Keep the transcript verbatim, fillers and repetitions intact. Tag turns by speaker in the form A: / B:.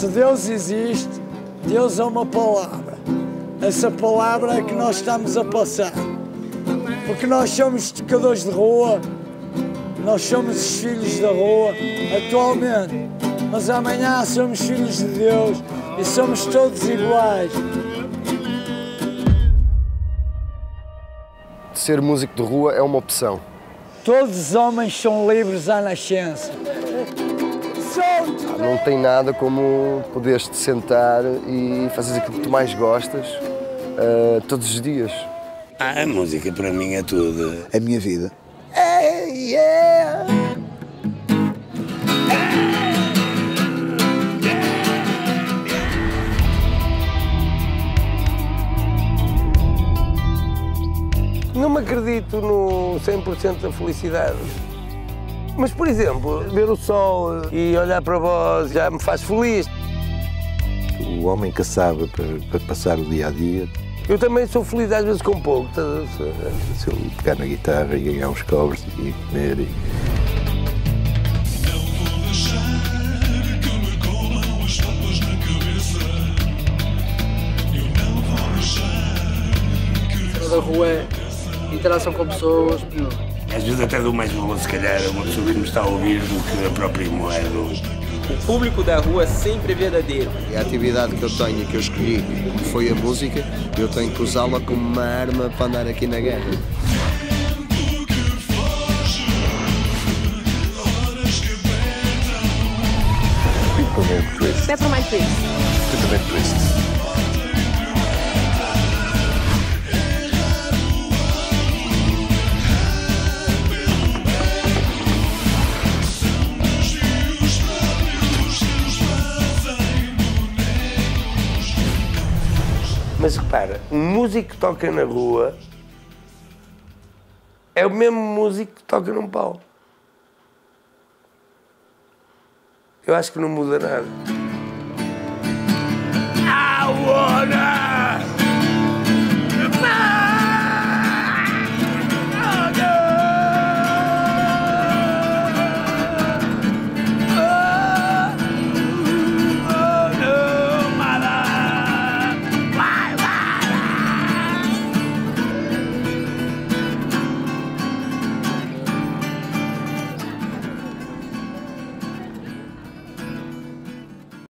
A: Se Deus existe, Deus é uma palavra. Essa palavra é que nós estamos a passar. Porque nós somos tocadores de rua, nós somos os filhos da rua, atualmente. Mas amanhã somos filhos de Deus e somos todos iguais.
B: Ser músico de rua é uma opção.
A: Todos os homens são livres à nascença.
B: Não tem nada como poderes te sentar e fazer aquilo que tu mais gostas uh, todos os dias.
C: Ah, a música para mim é tudo.
D: A minha vida.
A: Hey, yeah.
E: Não me acredito no cem por cento da felicidade. Mas, por exemplo, ver o sol e olhar para vós já me faz feliz.
D: O homem que sabe para, para passar o dia a dia.
E: Eu também sou feliz às vezes com pouco.
D: Se eu pegar na guitarra e ganhar uns covers e comer. E...
F: Da rua é interação com pessoas.
C: Às vezes até dou mais valor, se calhar, uma pessoa que me está a ouvir do que a própria moeda.
G: O público da rua sempre é verdadeiro.
H: A atividade que eu tenho, que eu escolhi, que foi a música, eu tenho que usá-la como uma arma para andar aqui na guerra.
D: Peppermint Twist.
I: Peppermint Twist.
D: Peppermint Twist.
E: Mas repara, um músico que toca na rua é o mesmo músico que toca num palco. Eu acho que não muda nada.